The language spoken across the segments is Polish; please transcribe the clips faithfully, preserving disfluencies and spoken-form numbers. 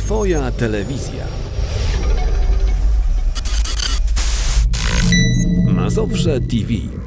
Twoja telewizja. Mazowsze T V.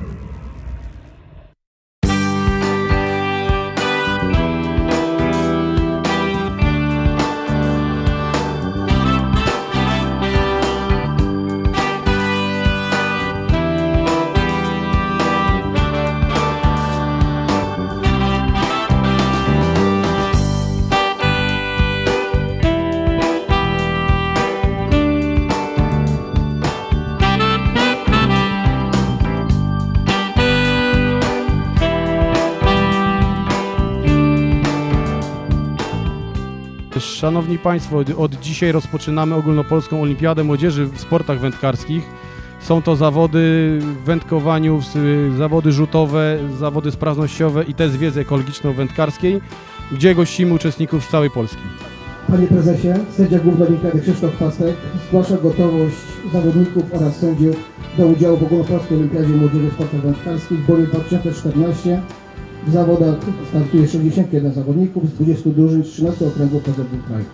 Szanowni Państwo, od dzisiaj rozpoczynamy ogólnopolską olimpiadę młodzieży w sportach wędkarskich. Są to zawody w wędkowaniu, zawody rzutowe, zawody sprawnościowe i test wiedzy ekologiczno-wędkarskiej, gdzie gościmy uczestników z całej Polski. Panie Prezesie, sędzia główny olimpiady Krzysztof Pastek zgłasza gotowość zawodników oraz sędziów do udziału w ogólnopolskiej olimpiadzie młodzieży w sportach wędkarskich w Boju dwa tysiące czternastym. W zawodach startuje sześćdziesiąt jeden zawodników z dwudziestu drużyn z trzynastu okręgów poza kraju.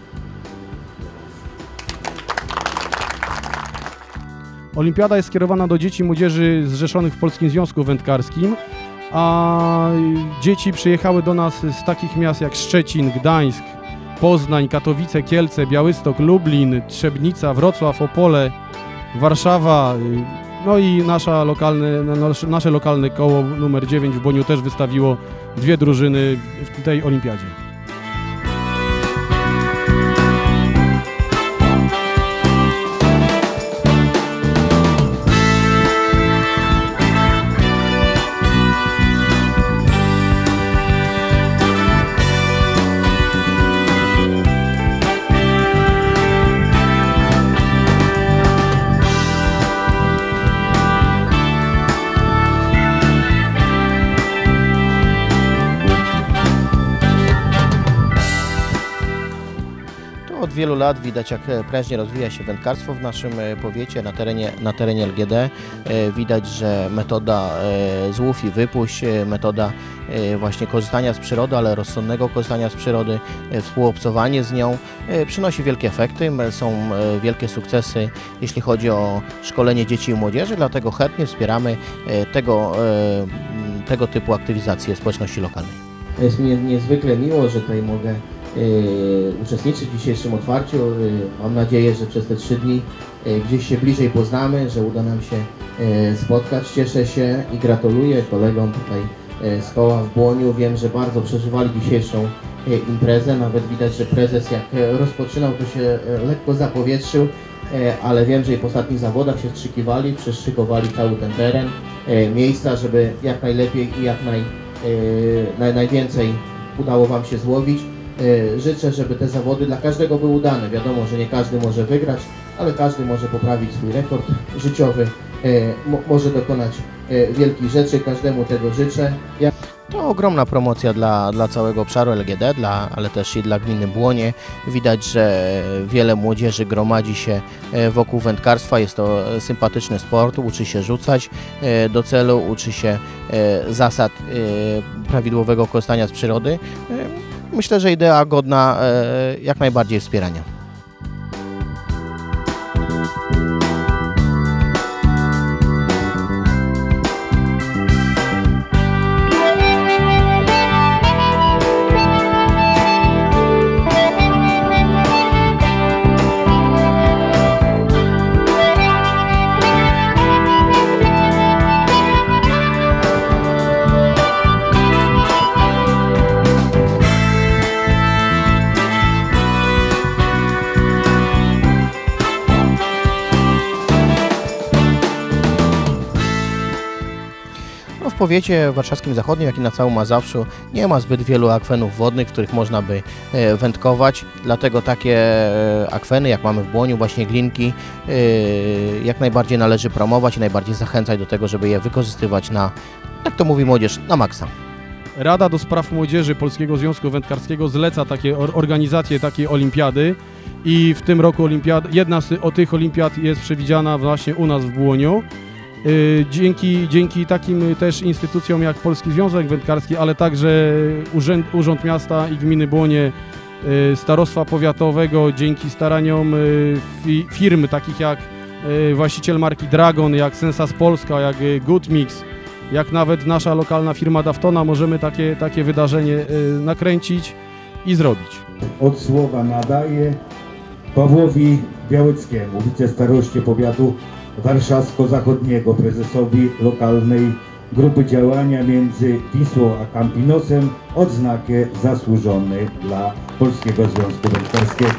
Olimpiada jest skierowana do dzieci i młodzieży zrzeszonych w Polskim Związku Wędkarskim, a dzieci przyjechały do nas z takich miast jak Szczecin, Gdańsk, Poznań, Katowice, Kielce, Białystok, Lublin, Trzebnica, Wrocław, Opole, Warszawa. No i nasza lokalne, nasze, nasze lokalne koło numer dziewięć w Boniu też wystawiło dwie drużyny w tej olimpiadzie. Od wielu lat widać, jak prężnie rozwija się wędkarstwo w naszym powiecie, na terenie, na terenie L G D. Widać, że metoda złów i wypuść, metoda właśnie korzystania z przyrody, ale rozsądnego korzystania z przyrody, współobcowanie z nią przynosi wielkie efekty. Są wielkie sukcesy, jeśli chodzi o szkolenie dzieci i młodzieży, dlatego chętnie wspieramy tego, tego typu aktywizację społeczności lokalnej. Jest mi niezwykle miło, że tutaj mogę Yy, uczestniczyć w dzisiejszym otwarciu. Yy, mam nadzieję, że przez te trzy dni yy, gdzieś się bliżej poznamy, że uda nam się yy, spotkać. Cieszę się i gratuluję kolegom tutaj yy, z koła w Błoniu. Wiem, że bardzo przeżywali dzisiejszą yy, imprezę. Nawet widać, że prezes jak yy, rozpoczynał, to się yy, lekko zapowietrzył, yy, ale wiem, że i po ostatnich zawodach się strzykiwali, przeszykowali cały ten teren, yy, miejsca, żeby jak najlepiej i jak naj, yy, naj, najwięcej udało Wam się złowić. Życzę, żeby te zawody dla każdego były udane. Wiadomo, że nie każdy może wygrać, ale każdy może poprawić swój rekord życiowy, może dokonać wielkich rzeczy. Każdemu tego życzę. Ja... To ogromna promocja dla, dla całego obszaru L G D, dla, ale też i dla gminy Błonie. Widać, że wiele młodzieży gromadzi się wokół wędkarstwa. Jest to sympatyczny sport, uczy się rzucać do celu, uczy się zasad prawidłowego korzystania z przyrody. Myślę, że idea godna jak najbardziej wspierania. W powiecie warszawskim zachodnim, jak i na całym Mazowszu nie ma zbyt wielu akwenów wodnych, w których można by wędkować, dlatego takie akweny, jak mamy w Błoniu, właśnie glinki, jak najbardziej należy promować i najbardziej zachęcać do tego, żeby je wykorzystywać na, jak to mówi młodzież, na maksa. Rada do Spraw Młodzieży Polskiego Związku Wędkarskiego zleca takie organizację takiej olimpiady i w tym roku olimpiad, jedna z tych olimpiad jest przewidziana właśnie u nas w Błoniu. Dzięki, dzięki takim też instytucjom jak Polski Związek Wędkarski, ale także Urząd, Urząd Miasta i Gminy Błonie y, starostwa powiatowego, dzięki staraniom y, fi, firm takich jak y, właściciel marki Dragon, jak Sensas Polska, jak y, Good Mix, jak nawet nasza lokalna firma Daftona, możemy takie, takie wydarzenie y, nakręcić i zrobić. Od słowa nadaję Pawłowi Białeckiemu, wicestaroście powiatu warszawsko-zachodniego, prezesowi lokalnej grupy działania między Wisłą a Campinosem, odznakę zasłużony dla Polskiego Związku Wędkarskiego.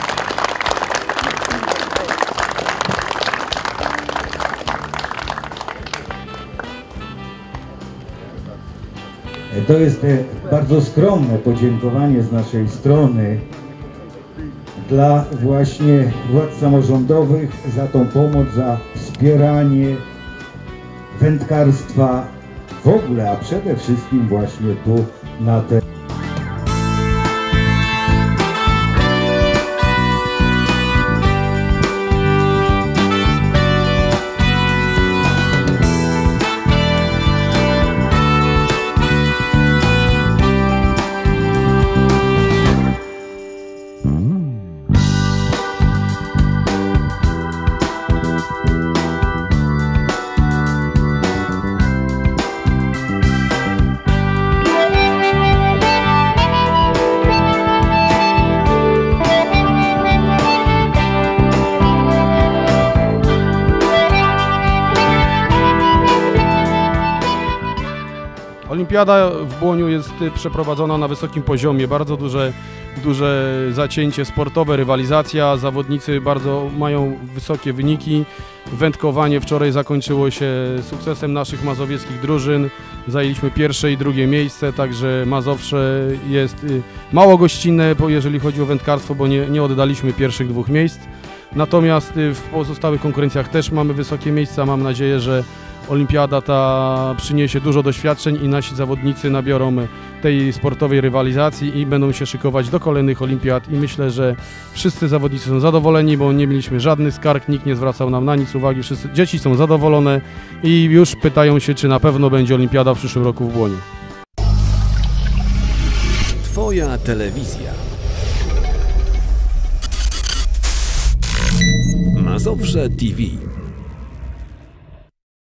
To jest bardzo skromne podziękowanie z naszej strony dla właśnie władz samorządowych za tą pomoc, za wspieranie wędkarstwa w ogóle, a przede wszystkim właśnie tu na te Olimpiada w Błoniu jest przeprowadzona na wysokim poziomie, bardzo duże, duże zacięcie sportowe, rywalizacja, zawodnicy bardzo mają wysokie wyniki. Wędkowanie wczoraj zakończyło się sukcesem naszych mazowieckich drużyn, zajęliśmy pierwsze i drugie miejsce, także Mazowsze jest mało gościnne, jeżeli chodzi o wędkarstwo, bo nie, nie oddaliśmy pierwszych dwóch miejsc. Natomiast w pozostałych konkurencjach też mamy wysokie miejsca, mam nadzieję, że Olimpiada ta przyniesie dużo doświadczeń i nasi zawodnicy nabiorą tej sportowej rywalizacji i będą się szykować do kolejnych olimpiad i myślę, że wszyscy zawodnicy są zadowoleni, bo nie mieliśmy żadnych skarg, nikt nie zwracał nam na nic uwagi, wszyscy, dzieci są zadowolone i już pytają się, czy na pewno będzie olimpiada w przyszłym roku w Błoniu. Twoja telewizja. Mazowsze T V.